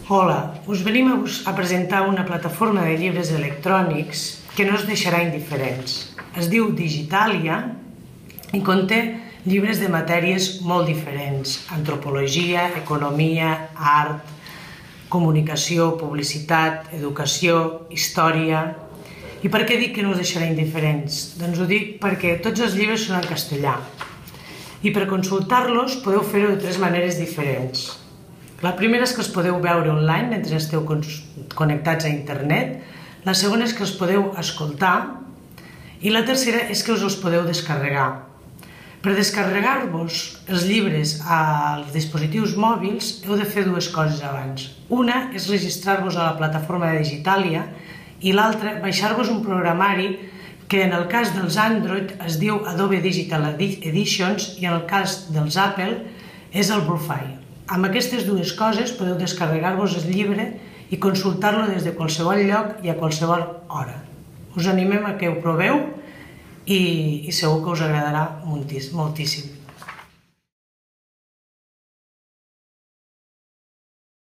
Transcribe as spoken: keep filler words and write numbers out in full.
Hola, us venim a presentar una plataforma de llibres electrònics que no us deixarà indiferents. Es diu Digitalia i conté llibres de matèries molt diferents: antropologia, economia, art, comunicació, publicitat, educació, història. I per què dic que no us deixarà indiferents? Doncs ho dic perquè tots els llibres són en castellà i per consultar-los podeu fer-ho de tres maneres diferents. La primera és que els podeu veure online mentre esteu connectats a internet, la segona és que els podeu escoltar i la tercera és que us els podeu descarregar. Per descarregar-vos els llibres als dispositius mòbils heu de fer dues coses abans. Una és registrar-vos a la plataforma de Digitalia i l'altra, baixar-vos un programari que en el cas dels Android es diu Adobe Digital Editions i en el cas dels Apple és el Bluefire. Amb aquestes dues coses podeu descarregar-vos el llibre i consultar-lo des de qualsevol lloc i a qualsevol hora. Us animem a que ho proveu i segur que us agradarà moltíssim.